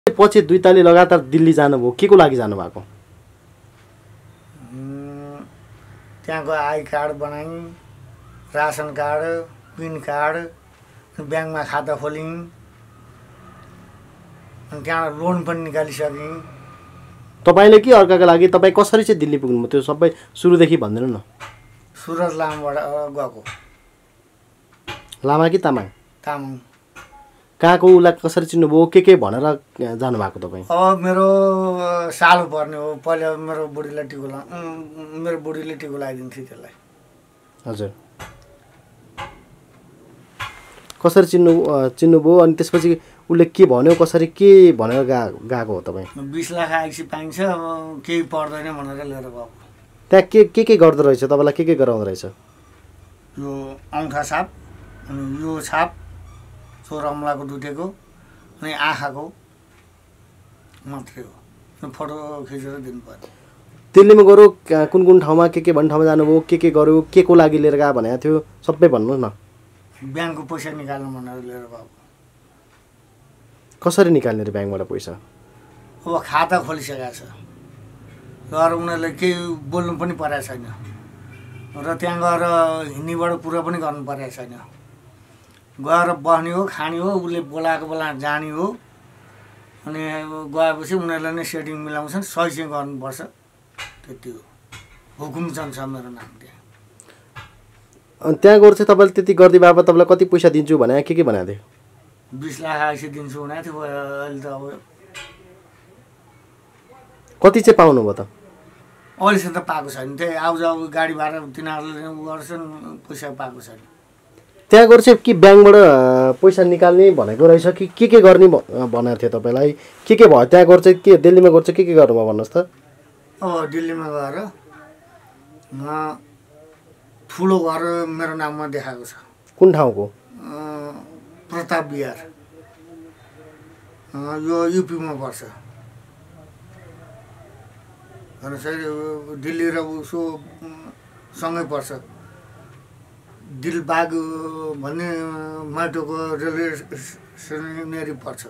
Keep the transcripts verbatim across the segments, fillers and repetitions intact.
पछि दुई ताली लगातार दिल्ली जानुभयो के को लागि जानुभएको? त्यहाँको आई कार्ड बनाइ, रासन कार्ड, पिन कार्ड, ब्याङ्कमा खाता खोल्यौँ, अनि त्यहाँ लोन पनि निकालिसक्यौँ। तपाईँले कि अर्काको लागि तपाईँ कसरी चाहिँ दिल्ली पुग्नुभयो त्यो सबै सुरुदेखि भनिदिनु न। सुरज लामाबाट गएको। लामा कि तामाङ? तामाङ। कहाँको उसलाई कसरी चिन्नुभयो के के भनेर जानुभएको तपाईँ? अब मेरो सालो पर्ने हो, पहिला मेरो बुढीलाई टिको ला मेरो बुढीले टिको लगाइदिन्थ्यो त्यसलाई। हजुर। कसरी चिन्नु चिन्नुभयो अनि त्यसपछि उसले के भन्यो कसरी के भनेर गा गएको हो तपाईँ? बिस लाख आइसी पाइन्छ, अब केही पर्दैन भनेर लिएर गएको। त्यहाँ के के के गर्दो रहेछ तपाईँलाई के के गराउँदो रहेछ? यो औँठा छाप, अनि यो छाप चोरमलाको दुटेको, अनि आँखाको मात्रै हो। फोटो खिचेर दिनु पर्यो। दिल्लीमा गएर कुन कुन ठाउँमा के के भन्ने ठाउँमा जानुभयो, के के गर्यो, के को लागि लिएर गएको भनेको थियो सबै भन्नुहोस् न। ब्याङ्कको पैसा निकाल्नु भनेर लिएर गएको। कसरी निकाल्ने रे ब्याङ्कबाट पैसा? अब खाता खोलिसकेको छ र उनीहरूले केही बोल्नु पनि परेको छैन र त्यहाँ गएर हिन्दीबाट पुरा पनि गर्नु परेको छैन। गएर बस्ने हो, खाने हो, उसले बोलाएको बेला जाने हो, अनि गएपछि उनीहरूले नै सेटिङ मिलाउँछन्, सही चाहिँ गर्नुपर्छ, त्यति हो। हुकुमचन्द छ मेरो नाम त्यहाँ। अनि त्यहाँ गएर चाहिँ तपाईँले त्यति गरिदिए बाबा तपाईँलाई कति पैसा दिन्छु भने के के भनेको थियो? बिस लाख आइसी दिन्छु भनेको थियो। अहिले त अब कति चाहिँ पाउनुभयो त? अहिलेसम्म त पाएको छैन। त्यही आउजाउ गाडी भाडा तिनीहरूले उ गर्छन्, पैसा पाएको छैन। त्यहाँ गएर चाहिँ के ब्याङ्कबाट पैसा निकाल्ने भनेको रहेछ कि के के गर्ने भनेको थियो तपाईँलाई? के के भयो त्यहाँ गएर चाहिँ? के दिल्लीमा गएर चाहिँ के के गर्नुभयो भन्नुहोस् त? अब दिल्लीमा गएर ठुलो घर मेरो नाममा देखाएको छ। कुन ठाउँको? प्रताप बिहार, यो युपीमा पर्छ। दिल्ली र उसो सँगै पर्छ। दिलबाग भन्ने माटोको रेलवे स्टेसननेरि पर्छ।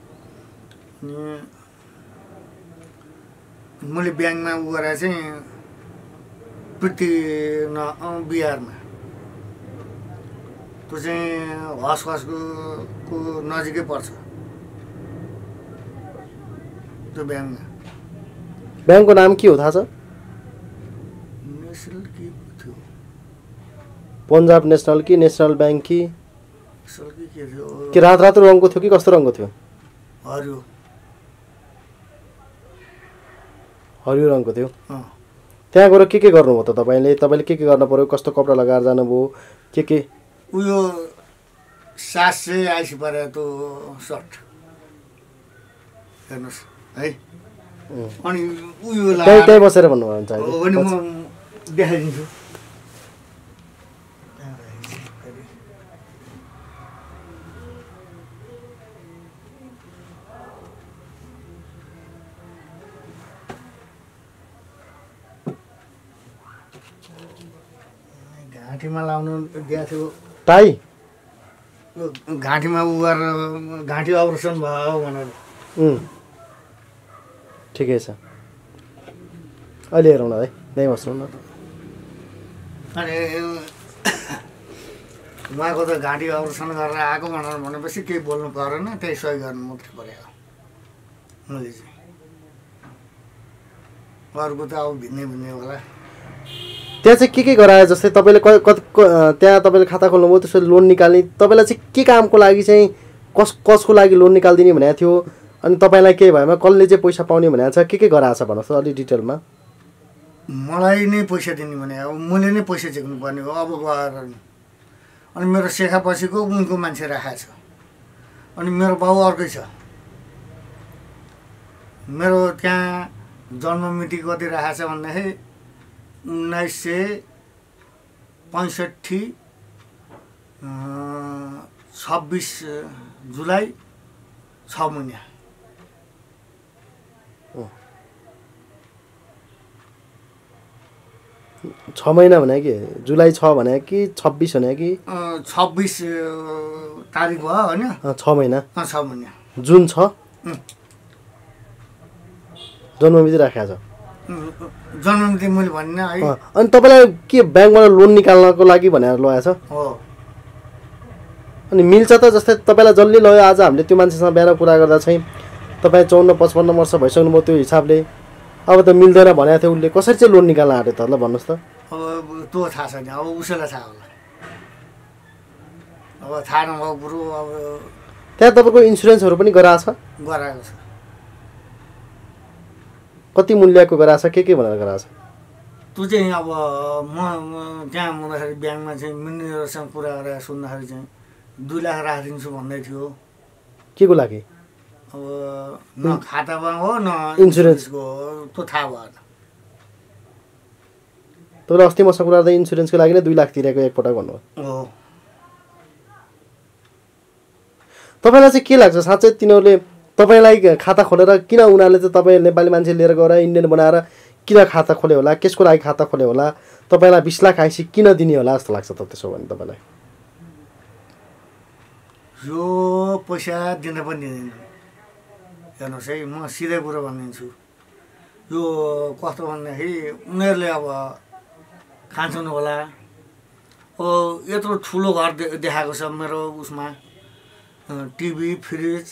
मैले ब्याङ्कमा उ गरेर चाहिँ पृथ्वी न बिहारमा, त्यो चाहिँ हस खसको को नजिकै पर्छ त्यो ब्याङ्कमा। ब्याङ्कको नाम के हो थाहा छ? नेसनल के थियो? पन्जाब नेसनल कि नेसनल ब्याङ्क कि नेसनल कि के थियो? के रातो रातो रङको थियो कि कस्तो रङको थियो? हरियो हरियो रङको थियो। त्यहाँ गएर के के गर्नुभयो त तपाईँले? तपाईँले के के गर्न पर्यो? कस्तो कपडा लगाएर जानुभयो? के के उयो सात सय आइसी पऱ्यो त्यो सर्ट हेर्नुहोस् है। अनि उयो त्यही त्यही बसेर भन्नुभयो हुन्छ भने म देखाइदिन्छु। घाँटीमा लाउनु दिएको थियो टाई। घाँटीमा उ गरेर घाँटी अपरेसन भयो भनेर। ठिकै छ, अहिले हेरौँ न है, त्यहीँ बस्नु न। अनि उहाँको त घाँटी अपरेसन गरेर आएको भनेर भनेपछि केही बोल्नु परेन, त्यही सही गर्नु मात्रै पऱ्यो मैले चाहिँ। अरूको त अब भिन्नै भिन्नै होला। त्यहाँ चाहिँ के के गरायो? जस्तै तपाईँले कति त्यहाँ तपाईँले खाता खोल्नुभयो, त्यसपछि लोन निकाल्ने, तपाईँलाई चाहिँ के कामको लागि चाहिँ कस कसको लागि लोन निकालिदिने भनेको थियो? अनि तपाईँलाई के भएमा कसले चाहिँ पैसा पाउने भनेको छ? के के गराएको छ भन्नुहोस् त अलिक डिटेलमा। मलाई नै पैसा दिने भने अब मैले नै पैसा झिक्नु पर्ने हो अब गएर। अनि मेरो सेखा पछिको उनको मान्छे राखेको छ। अनि मेरो बाउ अर्कै छ। मेरो त्यहाँ जन्म मिति कति राखेको छ भन्दाखेरि उन्नाइस सय पैँसठी छब्बिस जुलाई छ महिना। छ महिना भने कि जुलाई छ भने कि छब्बिस भने कि छब्बिस तारिक भयो होइन? छ महिना। छ महिना। जुन छ जन्ममिति राखेको छ जन्ममिति मैले भनिनँ है। अनि तपाईँलाई के ब्याङ्कबाट लोन निकाल्नको लागि भनेर लगाएको छ? हो। अनि मिल्छ त? जस्तै तपाईँलाई जसले लग्यो आज हामीले त्यो मान्छेसँग बिहान कुरा गर्दा चाहिँ तपाईँ चौन्न पचपन्न वर्ष भइसक्नुभयो त्यो हिसाबले अब त मिल्दैन भनेको थियो उसले, कसरी चाहिँ लोन निकाल्न आँट्यो त ल भन्नुहोस् त? अब त्यो थाहा छैन, अब उसैलाई थाहा होला। अब थाहा नभएको कुरो अब त्यहाँ तपाईँको इन्सुरेन्सहरू पनि गराएको छ? गराएको छ। कति मूल्यको गराएको छ, के के भनेर गराएको छ? त्यो चाहिँ अब म त्यहाँ हुँदाखेरि ब्याङ्कमा चाहिँ म्यानेजरसँग कुरा गरेर सुन्दाखेरि चाहिँ दुई लाख राखिदिन्छु भन्दै थियो। के को लागि? अब न खातामा हो न इन्सुरेन्सको त्यो थाहा भएन। तपाईँले अस्ति मसँग कुरा गर्दा इन्सुरेन्सको लागि नै दुई लाख तिरेको एकपटक भन्नुभयो। हो। तपाईँलाई चाहिँ के लाग्छ साँच्चै तिनीहरूले तपाईँलाई खाता खोलेर किन उनीहरूले चाहिँ तपाईँ नेपाली मान्छे लिएर गएर इन्डियन बनाएर किन खाता खोल्यो होला, केसको लागि खाता खोल्यो होला, तपाईँलाई बिस लाख आइसी किन दिने होला जस्तो लाग्छ त त्यसो भने तपाईँलाई? यो पैसा दिन पनि दिँदैन। हेर्नुहोस् है, म सिधै कुरो भनिदिन्छु, यो कस्तो भन्दाखेरि उनीहरूले अब खान्छन् होला। अब यत्रो ठुलो घर दे देखाएको छ मेरो उसमा, टिभी, फ्रिज,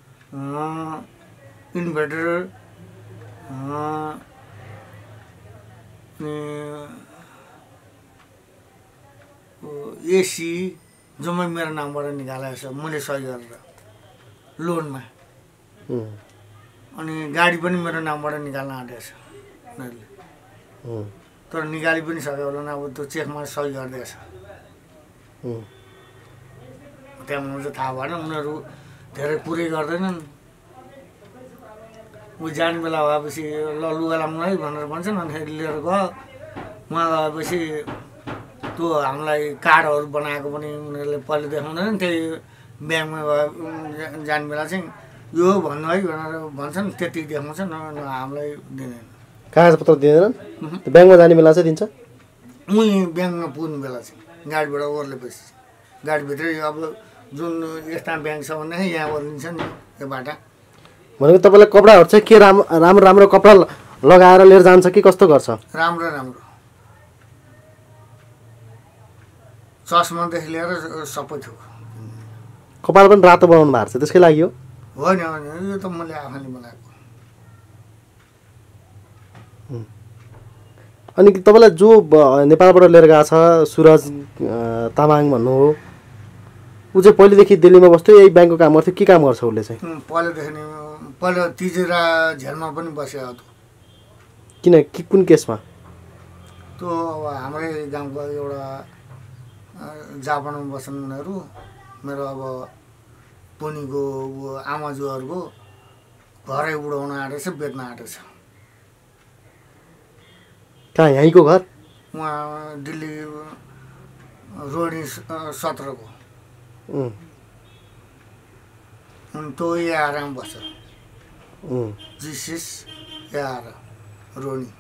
इन्भर्टर, एसी जम्मै मेरो नामबाट निकालेको छ मैले सही गरेर लोनमा। अनि गाडी पनि मेरो नामबाट निकाल्न आँटेको छ उनीहरूले, तर निकाली पनि सक्यो होला नि। अब त्यो चेकमा सही गरिदिएछ। त्यहाँ मलाई चाहिँ थाहा भएन, उनीहरू धेरै पुरै गर्दैनन्। ऊ जाने बेला भएपछि ल लुगा लाउनु है भनेर भन्छन्, अनि फेरि लिएर गयो। उहाँ गएपछि त्यो हामीलाई कार्डहरू बनाएको पनि उनीहरूले पहिले देखाउँदैन। त्यही ब्याङ्कमा गए जाने बेला चाहिँ यो भन्नु है भनेर भन्छन्, त्यति देखाउँछन्, हामीलाई दिँदैन। कागजपत्र दिँदैनन्? ब्याङ्कमा जाने बेला चाहिँ दिन्छ? उहीँ ब्याङ्कमा पुग्ने बेला चाहिँ गाडीबाट ओर्लेपछि गाडीभित्रै अब जुन यस्ता ब्याङ्क छ भन्दाखेरि यहाँ ओर्लिन्छ नि यो बाटा। भनेको तपाईँलाई कपडाहरू चाहिँ के राम्रो राम्रो राम्रो कपडा लगाएर लिएर जान्छ कि कस्तो गर्छ? राम्रो राम्रो चस्मादेखि लिएर सबै थोक। कपाल पनि रातो बनाउनु भएको छ त्यसकै लागि हो? होइन होइन, यो त मैले आफैले बनाएको। अनि तपाईँलाई जो नेपालबाट लिएर गएको छ सुरज तामाङ भन्नु हो, ऊ चाहिँ पहिलेदेखि दिल्लीमा बस्थ्यो, यही ब्याङ्कको काम गर्थ्यो, के काम गर्छ उसले चाहिँ? पहिलेदेखि नै पहिला तिजेरा झेलमा पनि बसेको थियो। किन, कि कुन केसमा? त्यो अब हाम्रै गाउँको एउटा जापानमा बस्छन् उनीहरू, मेरो अब पुनीको आमाजुहरूको घरै उडाउन आँटेछ, बेच्न आँटेछ। कहाँ, यहीँको घर? उहाँ दिल्ली रोडी सत्रको। अनि त्यो आराम बस्छ, जिसिस आएर रोनी।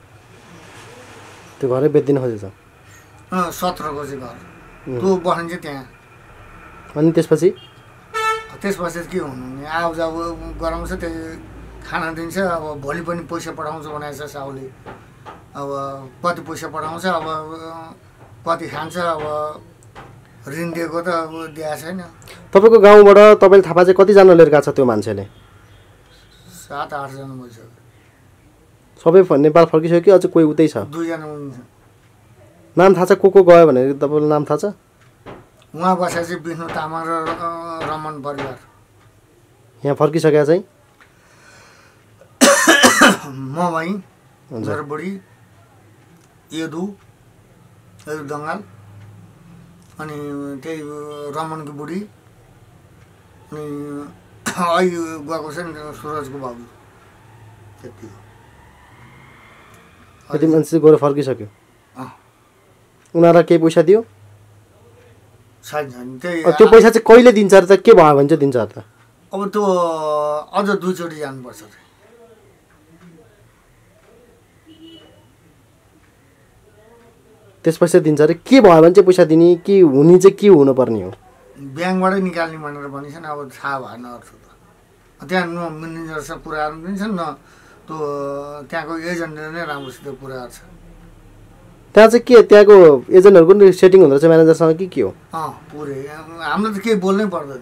त्यो घरै बेच्दिन खोजेछ? अँ सत्रको चाहिँ घर त्यो बस्नु चाहिँ त्यहाँ। अनि त्यसपछि त्यसपछि के हुनु नि, आउजाउ गराउँछ, त्यही खाना दिन्छ। अब भोलि पनि पैसा पठाउँछ भनेको छ साउले। अब कति पैसा पठाउँछ, अब कति खान्छ, अब ऋण दिएको त अब दिएको छैन। तपाईँको गाउँबाट तपाईँले थाहा चाहिँ कतिजना लिएर गएको छ त्यो मान्छेले? सात आठजना भइसक्यो। सबै नेपाल फर्किसक्यो कि अझ कोही उतै छ? दुईजना हुनुहुन्छ। नाम थाहा छ को को गयो भनेर तपाईँलाई नाम थाहा छ? उहाँ बसेर चाहिँ विष्णु तामाङ र रमन परिवार। यहाँ फर्किसकेका चाहिँ म भाइ, मेरो बुढी, यदु यदु दङ्गाल, अनि त्यही रमनको बुढी, अनि अहिले गएको छ नि सुरजको बाबु। त्यति हो। यति मान्छे चाहिँ गएर फर्किसक्यो? उनीहरूलाई केही पैसा दियो? छैन। त्यही त्यो पैसा चाहिँ कहिले दिन्छ अरे त? के भयो भने चाहिँ दिन्छ अरे त? अब त्यो अझ दुईचोटि जानुपर्छ अरे। त्यसपछि दिन्छ अरे? के भयो भने चाहिँ पैसा दिने कि हुने चाहिँ के हुनुपर्ने हो? ब्याङ्कबाटै निकाल्ने भनेर भनिन्छ नि, अब थाहा भएन अर्थ त। त्यहाँ न म्यानेजरसँग कुरा गर्नु दिन्छन्, न त्यो त्यहाँको एजेन्टले नै राम्रोसित पुरा गर्छ। त्यहाँ चाहिँ के त्यहाँको एजेन्टहरूको नि सेटिङ हुँदो रहेछ म्यानेजरसँग कि के हो? अँ पुरै हामीलाई त केही बोल्नै पर्दैन,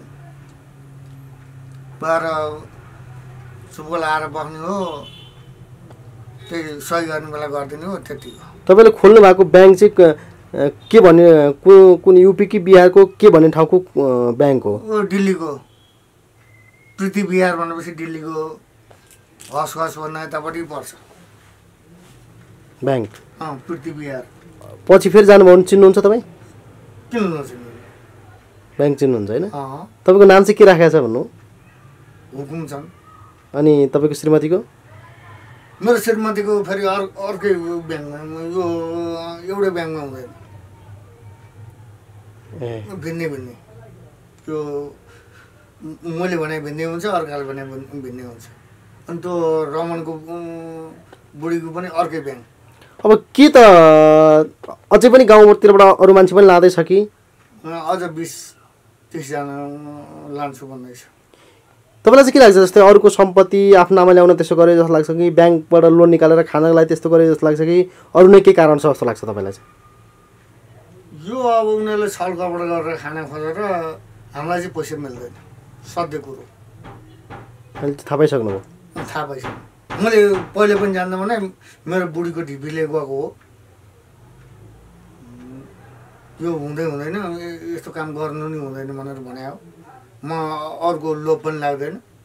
बाह्र चुप्पो लाएर बस्ने हो, त्यही सही गर्ने बेला गरिदिने हो, त्यति हो। तपाईँले खोल्नु भएको ब्याङ्क चाहिँ के भन्ने कुन कुन युपी कि बिहारको के भन्ने ठाउँको ब्याङ्क हो? दिल्लीको प्रीति बिहार भनेपछि दिल्लीको हस हस भन्ने यतापट्टि पर्छ ब्याङ्क। अँ प्रीति बिहार। पछि फेरि जानुभयो भने चिन्नुहुन्छ तपाईँ? किन नचिन्नु? ब्याङ्क चिन्नुहुन्छ होइन? अँ। तपाईँको नाम चाहिँ के राखेको छ भन्नु? हुकुम छन्। अनि तपाईँको श्रीमतीको? मेरो श्रीमतीको फेरि अर अर्कै ब्याङ्कमा, यो एउटै ब्याङ्कमा हुँदैन, भिन्नै भिन्नै। त्यो मैले भने भिन्नै हुन्छ, अर्काले भने भिन्नै हुन्छ। अनि त्यो रमनको बुढीको पनि अर्कै ब्याङ्क। अब के त अझै पनि गाउँतिरबाट अरू मान्छे पनि लाँदैछ कि? अझ बिस तिसजना लान्छु भन्दैछ। तपाईँलाई चाहिँ के लाग्छ, जस्तै अरूको सम्पत्ति आफ्नो नाममा ल्याउन त्यसो गरे जस्तो लाग्छ कि ब्याङ्कबाट लोन निकालेर खानको लागि त्यस्तो गरे जस्तो लाग्छ कि अरू नै के कारण छ जस्तो लाग्छ तपाईँलाई चाहिँ? यो अब उनीहरूले छलकपट गरेर खाना खोजेर हामीलाई चाहिँ पैसा मिल्दैन, सत्य कुरो। अहिले थाहा पाइसक्नुभयो? थाहा पाइसक्नु। मैले पहिले पनि जान्दा भने मेरो बुढीको ढिपीले गएको हो, यो हुँदै हुँदैन, यस्तो काम गर्नु नि हुँदैन भनेर भने हो। म अर्को लोभ पनि लाग्दैन।